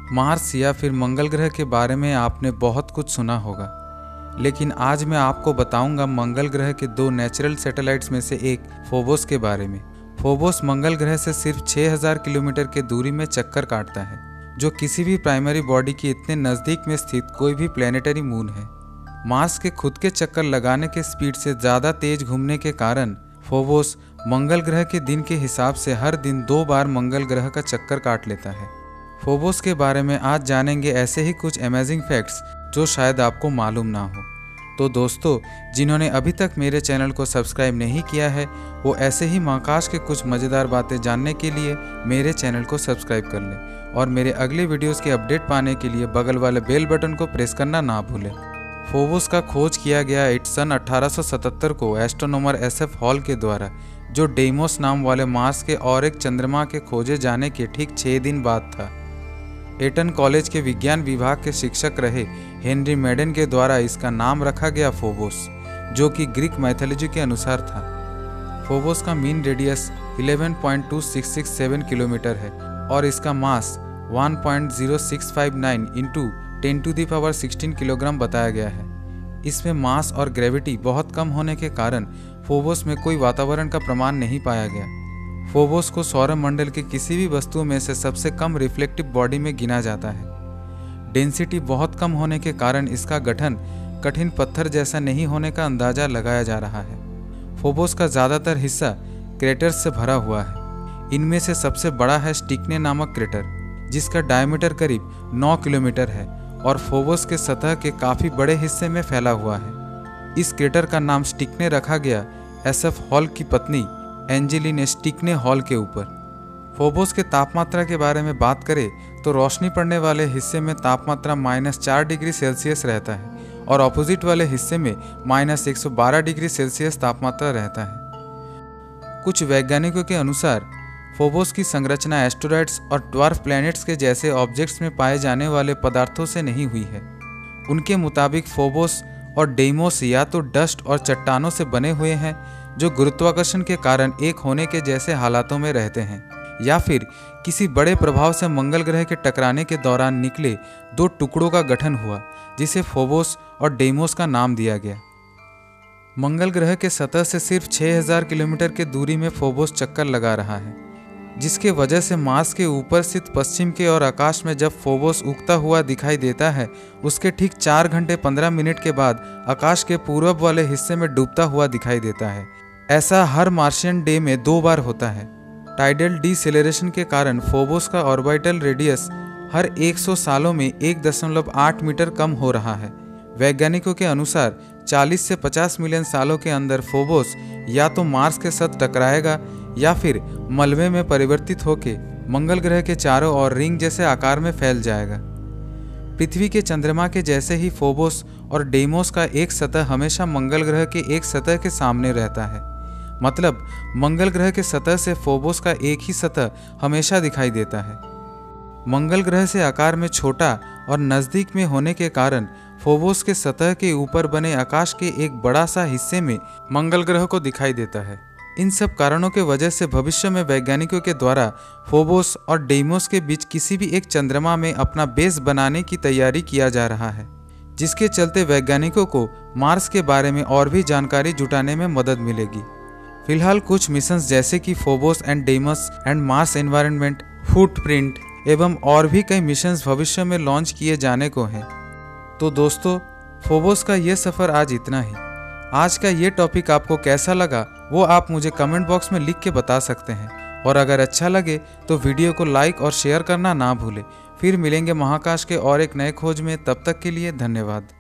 Mars या फिर मंगल ग्रह के बारे में आपने बहुत कुछ सुना होगा, लेकिन आज मैं आपको बताऊंगा मंगल ग्रह के 2 नेचुरल सैटेलाइट्स में से एक फोबोस के बारे में। फोबोस मंगल ग्रह से सिर्फ 6000 किलोमीटर के दूरी में चक्कर काटता है, जो किसी भी प्राइमरी बॉडी के इतने नज़दीक में स्थित कोई भी प्लैनेटरी मून है। मार्स के खुद के चक्कर लगाने के स्पीड से ज़्यादा तेज घूमने के कारण फोबोस मंगल ग्रह के दिन के हिसाब से हर दिन 2 बार मंगल ग्रह का चक्कर काट लेता है। फोबोस के बारे में आज जानेंगे ऐसे ही कुछ अमेजिंग फैक्ट्स जो शायद आपको मालूम ना हो। तो दोस्तों, जिन्होंने अभी तक मेरे चैनल को सब्सक्राइब नहीं किया है वो ऐसे ही महाकाश के कुछ मज़ेदार बातें जानने के लिए मेरे चैनल को सब्सक्राइब कर लें और मेरे अगले वीडियोस के अपडेट पाने के लिए बगल वाले बेल बटन को प्रेस करना ना भूलें। फोबोस का खोज किया गया सन 1877 को एस्ट्रोनॉमर SF हॉल के द्वारा, जो डेइमोस नाम वाले मार्स के और एक चंद्रमा के खोजे जाने के ठीक 6 दिन बाद था। एटन कॉलेज के विज्ञान विभाग के शिक्षक रहे हेनरी मेडन के द्वारा इसका नाम रखा गया फोबोस, जो कि ग्रीक माइथोलॉजी के अनुसार था। फोबोस का मीन रेडियस 11.2667 किलोमीटर है और इसका मास 1.0659 इंटू 10⁻16 किलोग्राम बताया गया है। इसमें मास और ग्रेविटी बहुत कम होने के कारण फोबोस में कोई वातावरण का प्रमाण नहीं पाया गया। फोबोस को सौरमंडल के किसी भी वस्तु में से सबसे कम रिफ्लेक्टिव बॉडी में गिना जाता है। डेंसिटी बहुत कम होने के कारण इसका गठन कठिन पत्थर जैसा नहीं होने का अंदाजा लगाया जा रहा है। फोबोस का ज़्यादातर हिस्सा क्रेटर्स से भरा हुआ है। इनमें से सबसे बड़ा है स्टिक्ने नामक क्रेटर, जिसका डायमीटर करीब 9 किलोमीटर है और फोबोस के सतह के काफ़ी बड़े हिस्से में फैला हुआ है। इस क्रेटर का नाम स्टिक्ने रखा गया SF हॉल की पत्नी एंजेलिन स्टिक्ने हॉल के ऊपर। फोबोस के तापमात्रा के बारे में बात करें तो रोशनी पड़ने वाले हिस्से में तापमात्रा -4 डिग्री सेल्सियस रहता है और ऑपोजिट वाले हिस्से में -112 डिग्री सेल्सियस तापमात्रा रहता है। कुछ वैज्ञानिकों के अनुसार फोबोस की संरचना एस्टेरॉइड्स और ड्वार्फ प्लैनेट्स के जैसे ऑब्जेक्ट्स में पाए जाने वाले पदार्थों से नहीं हुई है। उनके मुताबिक फोबोस और डेइमोस या तो डस्ट और चट्टानों से बने हुए हैं, जो गुरुत्वाकर्षण के कारण एक होने के जैसे हालातों में रहते हैं, या फिर किसी बड़े प्रभाव से मंगल ग्रह के टकराने के दौरान निकले 2 टुकड़ों का गठन हुआ, जिसे फोबोस और डेइमोस का नाम दिया गया। मंगल ग्रह के सतह से सिर्फ 6000 किलोमीटर की दूरी में फोबोस चक्कर लगा रहा है, जिसके वजह से मार्स के ऊपर स्थित पश्चिम के और आकाश में जब फोबोस उगता हुआ दिखाई देता है, उसके ठीक 4 घंटे 15 मिनट के बाद आकाश के पूर्व वाले हिस्से में डूबता हुआ दिखाई देता है। ऐसा हर मार्शियन डे में 2 बार होता है। टाइडल डिसेलेरेशन के कारण फोबोस का ऑर्बिटल रेडियस हर 100 सालों में 1.8 मीटर कम हो रहा है। वैज्ञानिकों के अनुसार 40 से 50 मिलियन सालों के अंदर फोबोस या तो मार्स के साथ टकराएगा या फिर मलबे में परिवर्तित होकर मंगल ग्रह के चारों ओर रिंग जैसे आकार में फैल जाएगा। पृथ्वी के चंद्रमा के जैसे ही फोबोस और डेइमोस का एक सतह हमेशा मंगल ग्रह के एक सतह के सामने रहता है। मतलब मंगल ग्रह के सतह से फोबोस का एक ही सतह हमेशा दिखाई देता है। मंगल ग्रह से आकार में छोटा और नज़दीक में होने के कारण फोबोस के सतह के ऊपर बने आकाश के एक बड़ा सा हिस्से में मंगल ग्रह को दिखाई देता है। इन सब कारणों के वजह से भविष्य में वैज्ञानिकों के द्वारा फोबोस और डेइमोस के बीच किसी भी एक चंद्रमा में अपना बेस बनाने की तैयारी किया जा रहा है, जिसके चलते वैज्ञानिकों को मार्स के बारे में और भी जानकारी जुटाने में मदद मिलेगी। फिलहाल कुछ मिशंस जैसे कि Phobos and Deimos and Mars environment, footprint एवं और भी कई मिशंस भविष्य में लॉन्च किए जाने को हैं। तो दोस्तों, फोबोस का ये सफ़र आज इतना ही। आज का ये टॉपिक आपको कैसा लगा वो आप मुझे कमेंट बॉक्स में लिख के बता सकते हैं, और अगर अच्छा लगे तो वीडियो को लाइक और शेयर करना ना भूलें। फिर मिलेंगे महाकाश के और एक नए खोज में, तब तक के लिए धन्यवाद।